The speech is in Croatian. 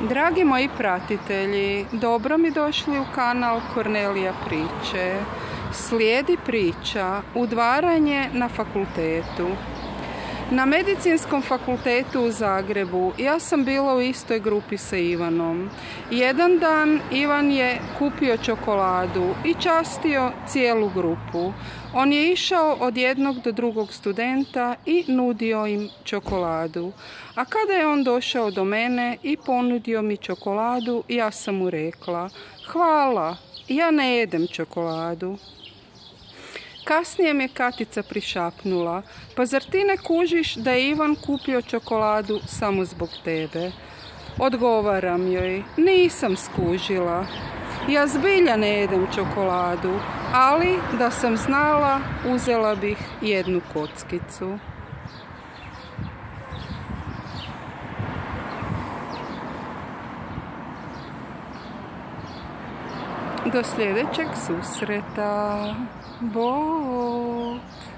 Dragi moji pratitelji, dobro mi došli u kanal Kornelija priče. Slijedi priča Udvaranje na fakultetu. Na Medicinskom fakultetu u Zagrebu ja sam bila u istoj grupi sa Ivanom. Jedan dan Ivan je kupio čokoladu i častio cijelu grupu. On je išao od jednog do drugog studenta i nudio im čokoladu. A kada je on došao do mene i ponudio mi čokoladu, ja sam mu rekla: "Hvala, ja ne jedem čokoladu." Kasnije mi je Katica prišapnula: "Pa zar ti ne kužiš da je Ivan kupio čokoladu samo zbog tebe?" Odgovaram joj: "Nisam skužila. Ja zbilja ne jedem čokoladu, ali da sam znala, uzela bih jednu kockicu." Do sljedećeg susreta. Bog.